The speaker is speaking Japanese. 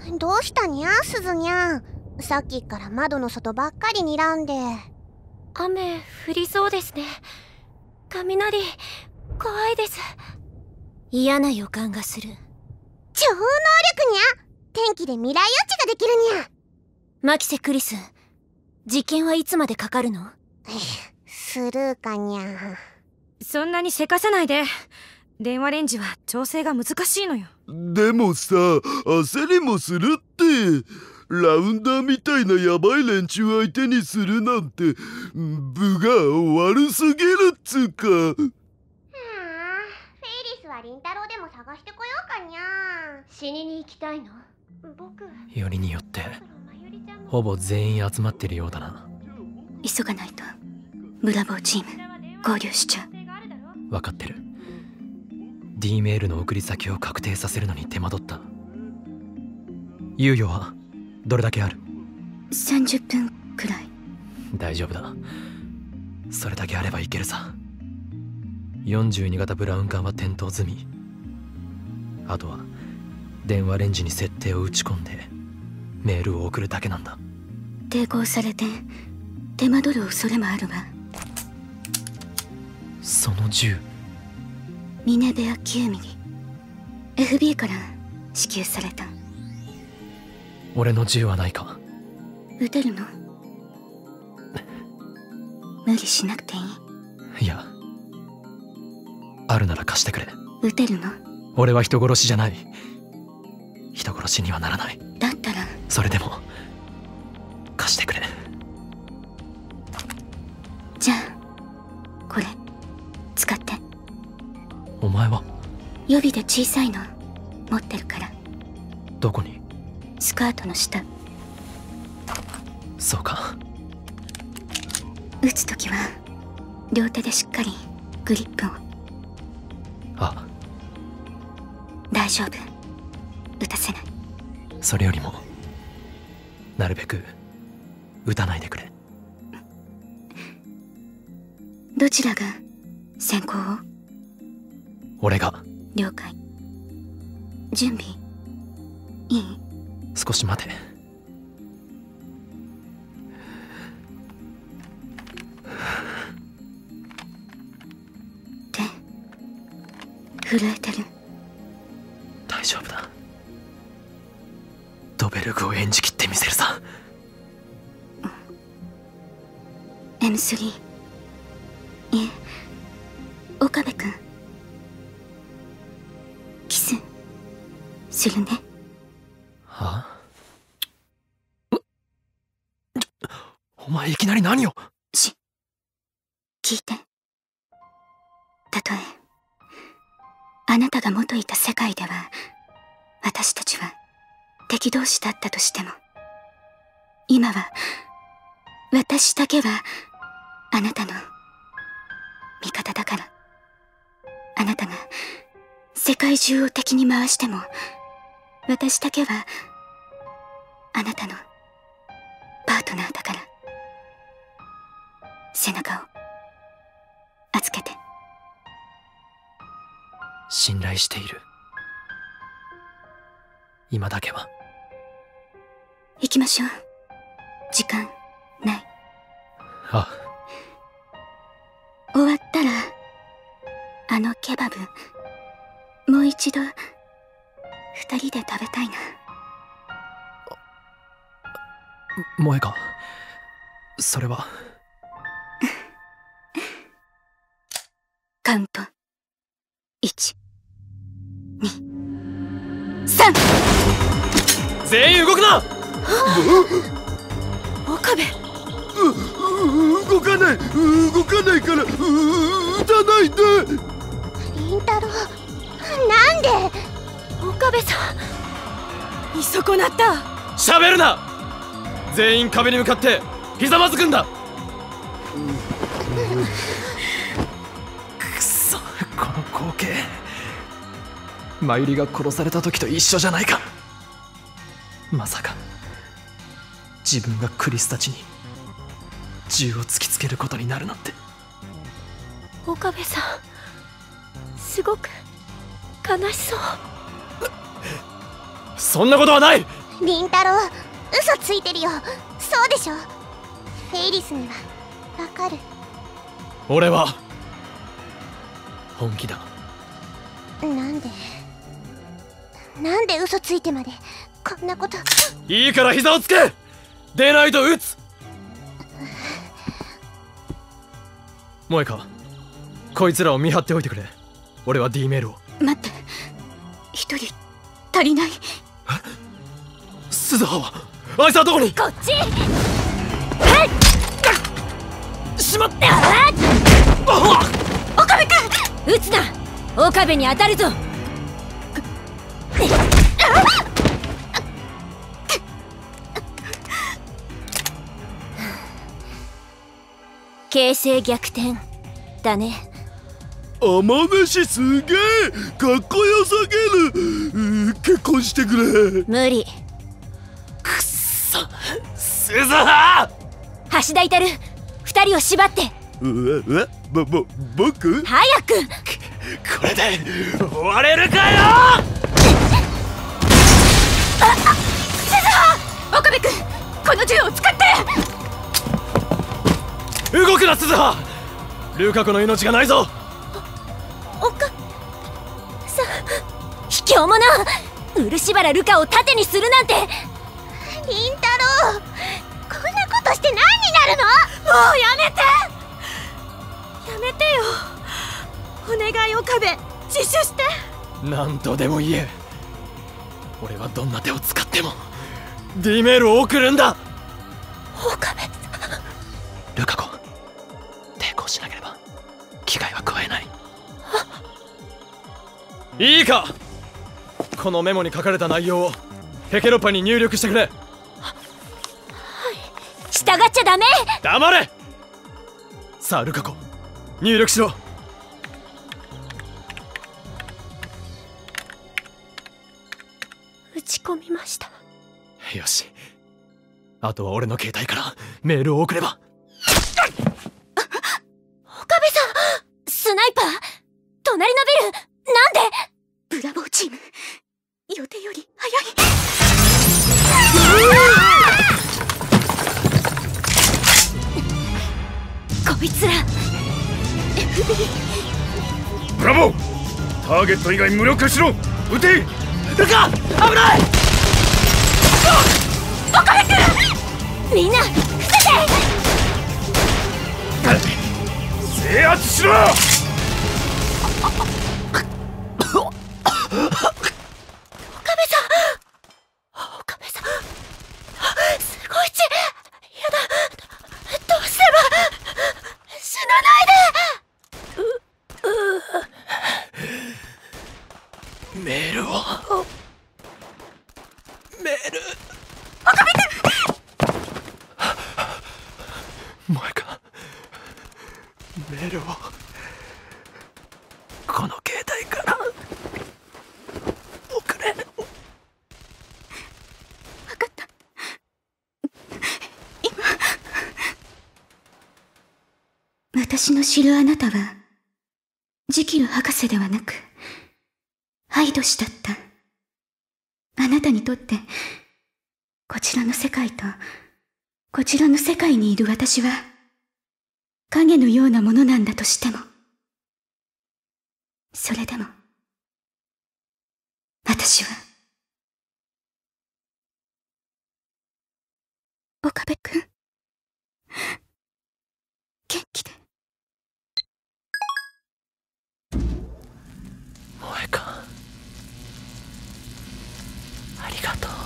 どうしたにゃすずにゃん。さっきから窓の外ばっかり睨んで。 雨降りそうですね。雷怖いです。嫌な予感がする。 超能力にゃ。天気で未来予知ができるにゃ。 マキセ・クリス、実験はいつまでかかるの？ スルーかにゃ。 そんなにせかさないで。電話レンジは調整が難しいのよ。 でもさ、焦りもするって。ラウンダーみたいなヤバい連中相手にするなんて分が悪すぎるっつうか。 フェイリスはリン太郎でも探してこようかにゃ。 死にに行きたいの？ 僕よりによってほぼ全員集まってるようだな。 急がないと。ブラボーチーム合流しちゃう。 分かってる。 D メールの送り先を確定させるのに手間取った。猶予はどれだけある ？30分くらい。 大丈夫だ。それだけあればいけるさ。42型ブラウン管は点灯済み。あとは電話レンジに設定を打ち込んでメールを送るだけなんだ。 抵抗されて手間取る恐れもあるわ。 その銃、 ミネベア9ミリ FB から支給された。 俺の銃はないか？ 撃てるの？無理しなくていい。 いや、あるなら貸してくれ。 撃てるの？ 俺は人殺しじゃない。人殺しにはならない。 だったらそれでも貸してくれ。 じゃあこれ使って。 お前は？ 予備で小さいの持ってるから。 どこに？ スカートの下。 そうか。 撃つときは両手でしっかりグリップを。 あ、 大丈夫、撃たせない。 それよりもなるべく撃たないでくれ。 どちらが先行を？ 俺が。 了解。準備いい？ 少し待て。手震えてる。大丈夫だ。ドベルグを演じきってみせるさ。 M3 いえ岡部君、キスするね。 はあ？お前いきなり何を？ 聞いて。たとえあなたが元いた世界では私たちは敵同士だったとしても、今は私だけはあなたの味方だから。あなたが世界中を敵に回しても、私だけはあなたのパートナーだから。背中を預けて。 信頼している。今だけは。 行きましょう。時間ない。 あ、 終わったらあのケバブもう一度2人で食べたいな。 萌えか？それは。 カウント1、2、3。 全員動くな！ 岡部、 動かないから撃たないで。 リン太郎、なんで？ 岡部さん、いそこなった。 喋るな！全員壁に向かってひざまずくんだ。くそ、この光景、マユリが殺された時と一緒じゃないか。まさか自分がクリスたちに銃を突きつけることになるなんて。 岡部さん、すごく悲しそう。 そんなことはない。 凛太郎、嘘ついてるよ。そうでしょ。フェイリスにはわかる。 俺は本気だ。 なんで嘘ついてまでこんなこと。 いいから膝をつけ。でないと撃つ。萌香、こいつらを見張っておいてくれ。俺は D メールを。 待って、一人足りない。 鈴葉はあいつはどこに。 こっち。 しまった。 岡部君、撃つな。岡部に当たるぞ。形勢逆転だね。 天飯すげえかっこよさげる。結婚してくれ。 無理。 くっそ、鈴葉。 橋田至、二人を縛って。 僕早く。 これで終われるかよ。 岡部君、この銃を使って。 動くな鈴葉。ルカ子の命がないぞ。 岡さん、卑怯者。漆原ルカを盾にするなんて。 凛太郎、こんなことして何になるの。 もうやめて。やめてよ。お願い、岡部、自首して。 何とでも言え。俺はどんな手を使っても D メールを送るんだ。 岡部さん。 ルカ子、抵抗しなければ危害は加えない。いいか、このメモに書かれた内容をペケロッパに入力してくれ。 従っちゃダメ。 黙れ。さあルカ子、入力しろ。 打ち込みました。 よし、あとは俺の携帯からメールを送れば。 岡部さん、スナイパー、隣のビル、なんで。 ブラボーチーム、予定より早い。 こいつら FB。 ブラボー、ターゲット以外無力化しろ。撃て。 ルカ、危ない。 岡部君、みんな伏せて。 制圧しろ。 岡部さん、すごい血。やだ、どうすれば。死なないで。 メールを。メール。 岡部君。 萌香、メールをこの携帯から送れ。 分かった。今、私の知るあなたはジキル博士ではなくハイド氏だった。あなたにとってこちらの世界とこちらの世界にいる私は影のようなものなんだとしても、それでも私は岡部君、元気で。 萌香、ありがとう。